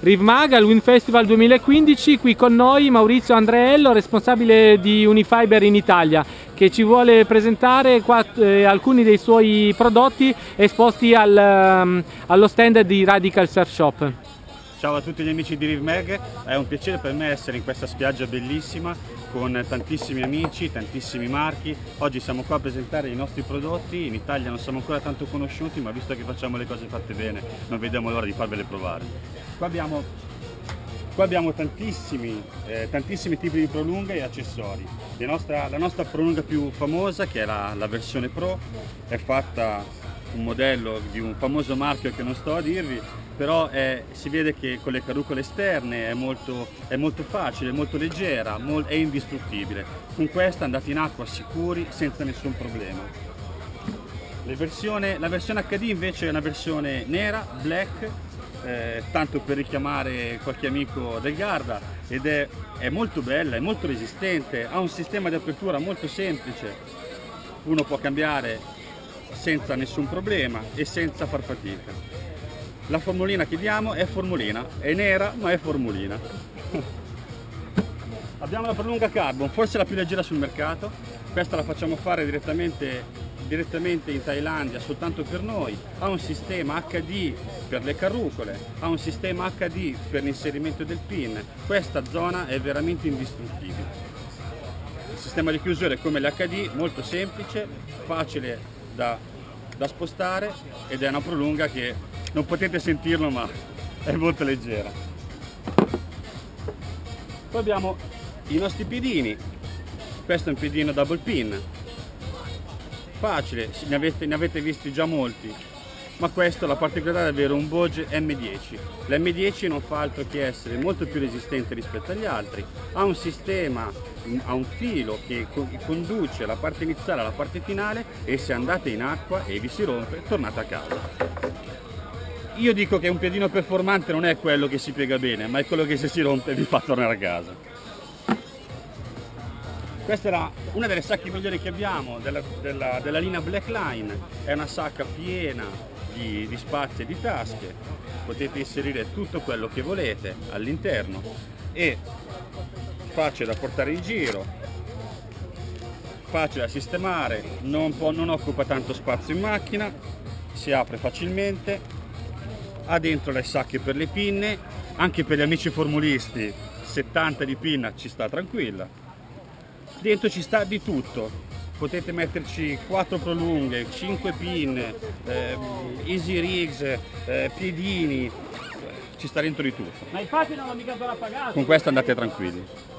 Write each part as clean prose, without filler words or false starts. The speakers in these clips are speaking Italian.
Rivmag al Wind Festival 2015, qui con noi Maurizio Andreello, responsabile di Unifiber in Italia, che ci vuole presentare alcuni dei suoi prodotti esposti allo stand di Radical Surf Shop. Ciao a tutti gli amici di Rivmag, è un piacere per me essere in questa spiaggia bellissima con tantissimi amici, tantissimi marchi. Oggi siamo qua a presentare i nostri prodotti. In Italia non siamo ancora tanto conosciuti, ma visto che facciamo le cose fatte bene non vediamo l'ora di farvele provare. Qua abbiamo tantissimi tipi di prolunghe e accessori. La nostra prolunga più famosa, che è la versione Pro, è fatta un modello di un famoso marchio che non sto a dirvi, però si vede che con le carrucole esterne è molto facile, molto leggera, è indistruttibile. Con questa andate in acqua sicuri, senza nessun problema. La versione HD invece è una versione nera, black, tanto per richiamare qualche amico del Garda, ed è molto bella, è molto resistente, ha un sistema di apertura molto semplice, uno può cambiare senza nessun problema e senza far fatica. La formulina che diamo è formulina, è nera ma è formulina. Abbiamo la prolunga Carbon, forse la più leggera sul mercato. Questa la facciamo fare direttamente in Thailandia soltanto per noi. Ha un sistema HD per le carrucole, ha un sistema HD per l'inserimento del pin. Questa zona è veramente indistruttibile. Il sistema di chiusura è come l'HD, molto semplice, facile da spostare, ed è una prolunga che non potete sentirlo ma è molto leggera. Poi abbiamo i nostri piedini. Questo è un piedino double pin, facile, ne avete visti già molti, ma questo la particolarità è avere un Boge M10. L'M10 non fa altro che essere molto più resistente rispetto agli altri, ha un sistema, ha un filo che conduce la parte iniziale alla parte finale, e se andate in acqua e vi si rompe, tornate a casa. Io dico che un piedino performante non è quello che si piega bene, ma è quello che se si rompe vi fa tornare a casa. Questa era una delle sacche migliori che abbiamo della linea Blackline, è una sacca piena di spazi e di tasche, potete inserire tutto quello che volete all'interno, e facile da portare in giro, facile da sistemare, non occupa tanto spazio in macchina, si apre facilmente, ha dentro le sacche per le pinne, anche per gli amici formulisti 70 di pinna ci sta tranquilla. Dentro ci sta di tutto, potete metterci 4 prolunghe, 5 pin, easy rigs, piedini, ci sta dentro di tutto. Ma infatti non l'ho mica ancora pagato. Con questo andate tranquilli.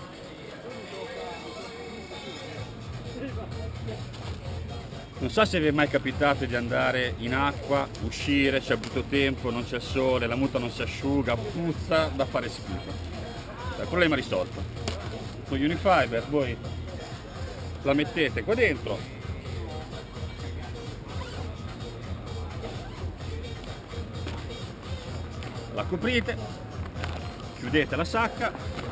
Non so se vi è mai capitato di andare in acqua, uscire, c'è brutto tempo, non c'è il sole, la muta non si asciuga, puzza da fare schifo. Il problema risolto. Con Unifiber voi la mettete qua dentro, la coprite, chiudete la sacca,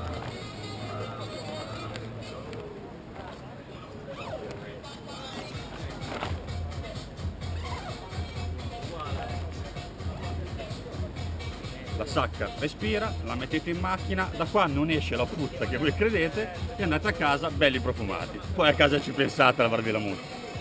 la sacca respira, la mettete in macchina, da qua non esce la puzza che voi credete, e andate a casa belli profumati. Poi a casa ci pensate a lavarvi la muta.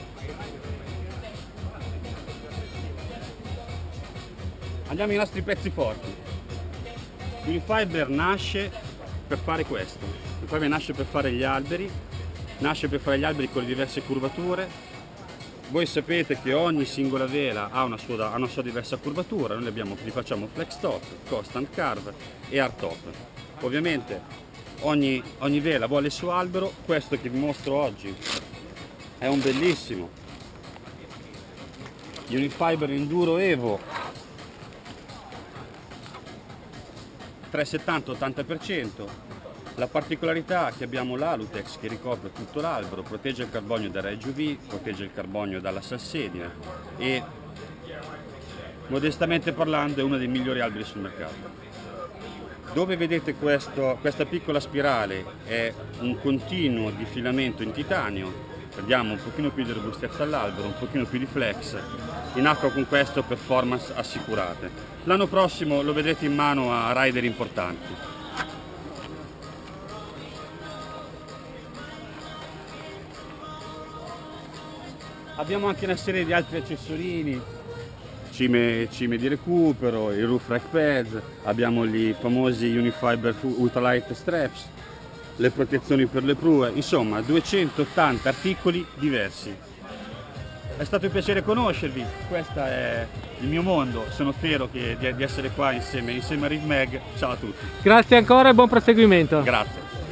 Andiamo ai nostri pezzi forti. Unifiber nasce per fare questo, Unifiber nasce per fare gli alberi, con le diverse curvature. Voi sapete che ogni singola vela ha una sua diversa curvatura, noi li facciamo flex top, constant carve e hard top. Ovviamente ogni vela vuole il suo albero. Questo che vi mostro oggi è un bellissimo Unifiber Enduro Evo 370-80%. La particolarità è che abbiamo l'Alutex che ricopre tutto l'albero, protegge il carbonio dai raggi UV, protegge il carbonio dalla salsedine, e modestamente parlando è uno dei migliori alberi sul mercato. Dove vedete questa piccola spirale è un continuo di filamento in titanio, diamo un pochino più di robustezza all'albero, un pochino più di flex, in acqua con questo, performance assicurate. L'anno prossimo lo vedrete in mano a rider importanti. Abbiamo anche una serie di altri accessorini, cime di recupero, i roof rack pads, abbiamo i famosi Unifiber Ultralight Straps, le protezioni per le prue, insomma 280 articoli diversi. È stato un piacere conoscervi, questo è il mio mondo, sono fiero di essere qua insieme a Reef Mag. Ciao a tutti. Grazie ancora e buon proseguimento. Grazie.